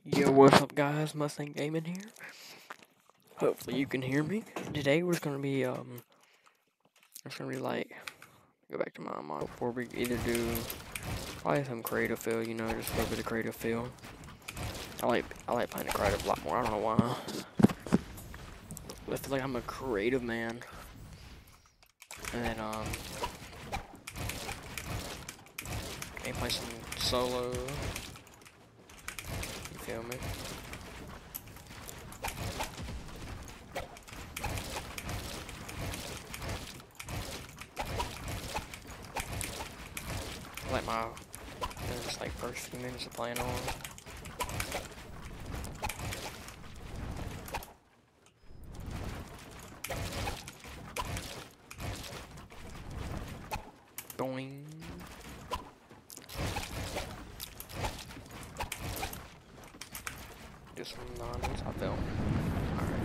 Yo, what's up guys, Mustang Gaming here. Hopefully you can hear me. Today we're gonna be like go back to my mod where we either do probably some creative feel, you know, just a little bit of creative feel. I like playing the creative a lot more, I don't know why. I feel like I'm a creative man. And then can play some solo. You feel me? Like my just like first few minutes of playing on. Going. Do some non-hits, I feel. Alright.